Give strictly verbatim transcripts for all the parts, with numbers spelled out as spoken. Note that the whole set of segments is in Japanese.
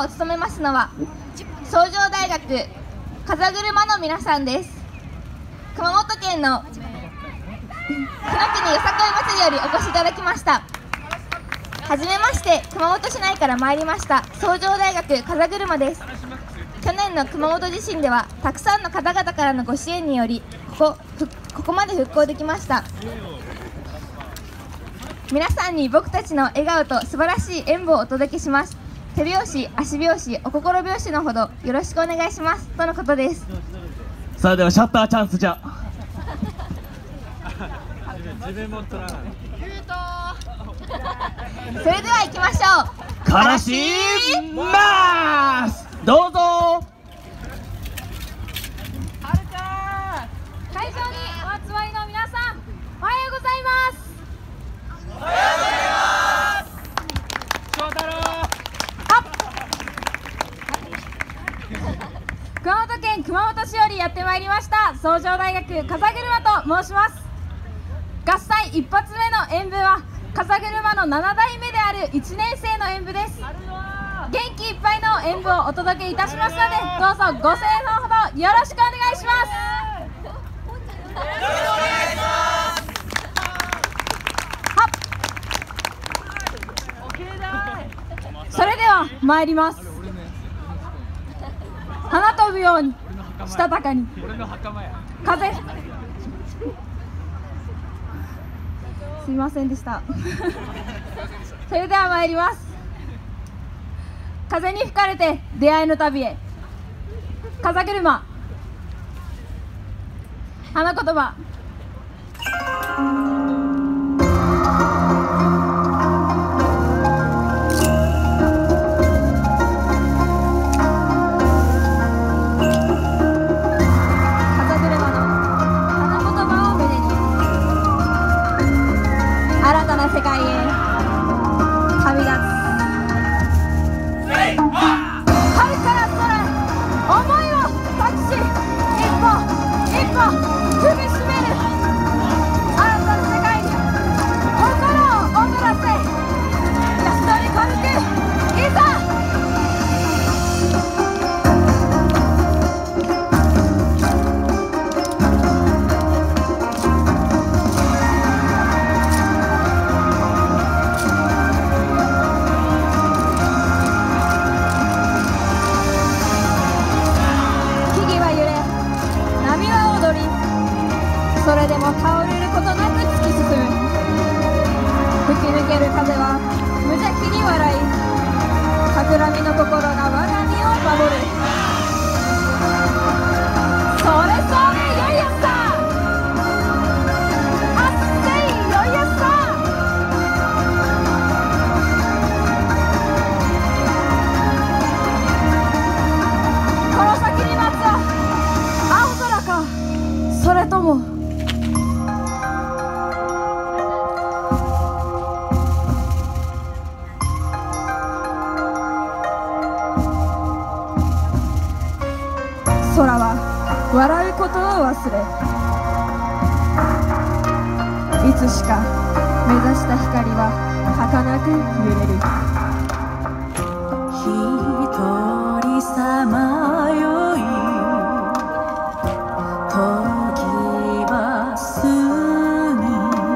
を務めますのは崇城大学風車の皆さんです。熊本県の久野国よさこい祭りよりお越しいただきました。はじめまして、熊本市内から参りました崇城大学風車です。去年の熊本地震ではたくさんの方々からのご支援によりここ、ここまで復興できました。皆さんに僕たちの笑顔と素晴らしい演舞をお届けします。手拍子、足拍子、お心拍子のほどよろしくお願いしますとのことです。 それではシャッターチャンスじゃ。 それでは行きましょう。 からします。どうぞ。 会場にお集まりの皆さん、おはようございます。 おはようございます。翔太郎。 熊本県熊本市よりやってまいりました崇城大学風車と申します。合祭一発目の演舞は風車のなな代目であるいちねん生の演舞です。元気いっぱいの演舞をお届けいたしますので、どうぞご声援のほどよろしくお願いします。 よろしくお願いします。 それでは参ります。花飛ぶようにしたたかに風。すいませんでしたそれでは参ります。風に吹かれて出会いの旅へ、風車花言葉。世界へ旅立つ。春から空へ思いを託し、一歩一歩踏みしめる。新たな世界に心を躍らせ、安田に軽くいざ。それでも倒れることなく突き進む。吹き抜ける風は無邪気に笑い、企みの心が我が身を守る。それそれよいやつさ、あっせいよいやつさ。この先に待つは青空か、それとも空は笑うことを忘れ、いつしか目指した光は儚く揺れる。一人さまよい時は過ぎ、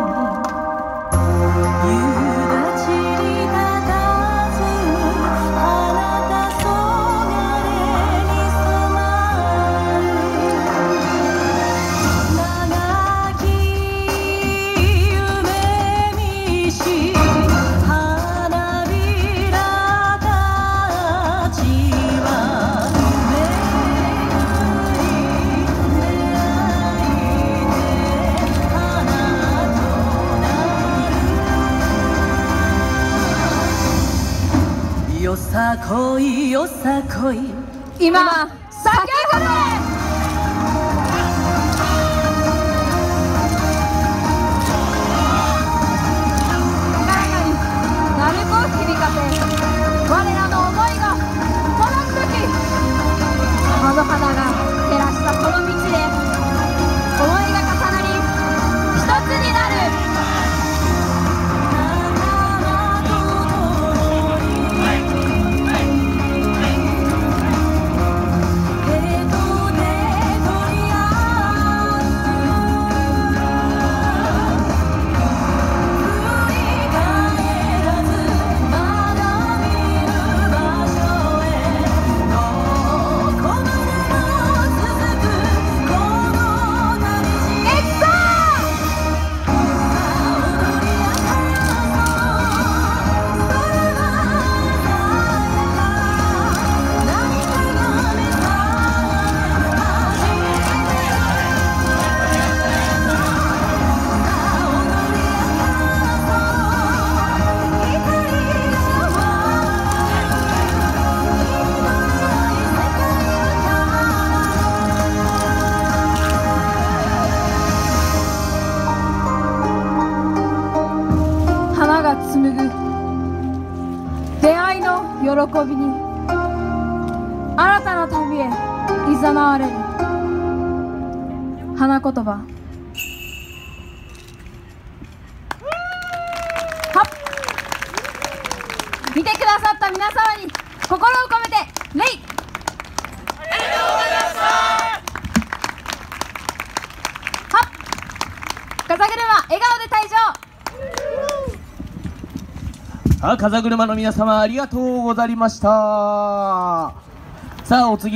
夕立に佇むあなたそがれに染まる。長き夢見し花びらたちは巡り出会いで花となる。よさこいよさこい今叫ぶれ。鳴子を響かせ、我らの思いが届く時、あの花が照らしたこの道で思いが重なり一つになる。仲間と共に新たな旅へいざなわれる花言葉。はっ、見てくださった皆様に心を込めて礼。風車笑顔で退場。 あ、風車の皆様ありがとうございました。さあお次